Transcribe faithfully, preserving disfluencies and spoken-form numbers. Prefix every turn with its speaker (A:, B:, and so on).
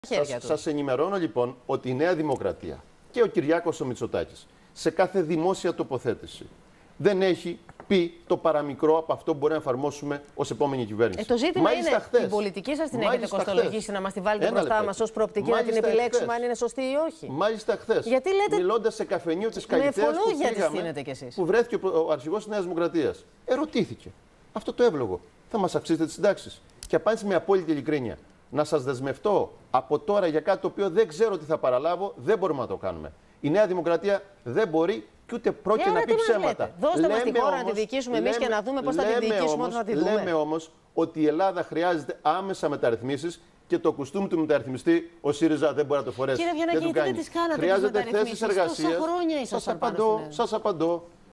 A: Σας, σας ενημερώνω λοιπόν ότι η Νέα Δημοκρατία και ο Κυριάκος ο Μητσοτάκης σε κάθε δημόσια τοποθέτηση δεν έχει πει το παραμικρό από αυτό που μπορεί να εφαρμόσουμε ως επόμενη κυβέρνηση.
B: Ε, το ζήτημα
A: μάλιστα
B: είναι
A: χθες,
B: την πολιτική σας την έχετε
A: χθες,
B: κοστολογήσει να μας τη βάλετε μπροστά μας ως προοπτική,
A: μάλιστα
B: να την επιλέξουμε
A: χθες,
B: αν είναι σωστή ή όχι.
A: Μάλιστα χθες,
B: Γιατί λέτε...
A: μιλώντας σε καφενείο της Καλλιτέας που, που βρέθηκε ο, ο αρχηγός της Νέας Δημοκρατίας, ερωτήθηκε αυτό το εύλογο. Θα μας αυξήσετε τις συντάξεις? Και απάντησε με απόλυτη ειλικρίνεια. Να σας δεσμευτώ από τώρα για κάτι το οποίο δεν ξέρω τι θα παραλάβω, δεν μπορούμε να το κάνουμε. Η Νέα Δημοκρατία δεν μπορεί και ούτε πρόκειται να πει ψέματα.
B: Δώστε μας τη χώρα να τη διοικήσουμε εμείς και να δούμε πώς θα τη διοικήσουμε όταν θα τη δούμε.
A: Λέμε όμως ότι η Ελλάδα χρειάζεται άμεσα μεταρρυθμίσεις και το κουστούμι του μεταρρυθμιστή ο ΣΥΡΙΖΑ δεν μπορεί να το φορέσει.
B: Κύριε Βιανακή, τι δεν τις κάνατε τις μεταρρυθμίσεις? Τόσα χρόνια ήσασταν πάνω στην Ελλάδα.
A: Σας απαντώ.